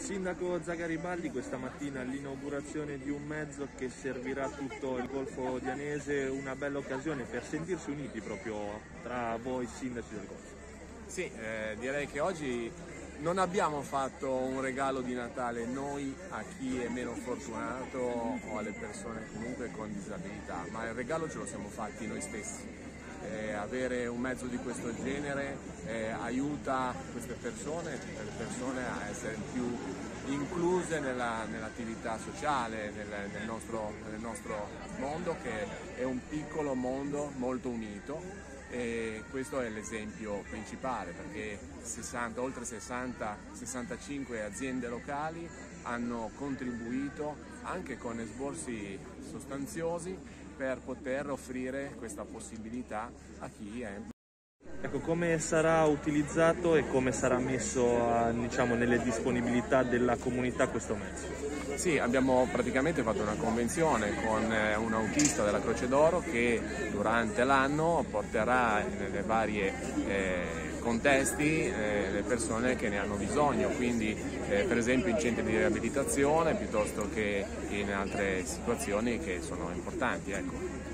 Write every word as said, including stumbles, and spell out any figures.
Sindaco Zagaribaldi, questa mattina all'inaugurazione di un mezzo che servirà tutto il Golfo di Anese, una bella occasione per sentirsi uniti proprio tra voi sindaci del Golfo. Sì, eh, direi che oggi non abbiamo fatto un regalo di Natale noi a chi è meno fortunato o alle persone comunque con disabilità, ma il regalo ce lo siamo fatti noi stessi. Eh, avere un mezzo di questo genere eh, aiuta queste persone, tutte le persone a essere più incluse nella, nell'attività sociale, nel, nel, nostro, nel nostro mondo, che è un piccolo mondo molto unito, e questo è l'esempio principale, perché sessanta, oltre sessanta sessantacinque aziende locali hanno contribuito anche con esborsi sostanziosi per poter offrire questa possibilità a chi è. Ecco, come sarà utilizzato e come sarà messo a, diciamo, nelle disponibilità della comunità questo mezzo? Sì, abbiamo praticamente fatto una convenzione con un autista della Croce d'Oro che durante l'anno porterà nelle varie eh, contesti eh, le persone che ne hanno bisogno, quindi eh, per esempio in centri di riabilitazione piuttosto che in altre situazioni che sono importanti. Ecco.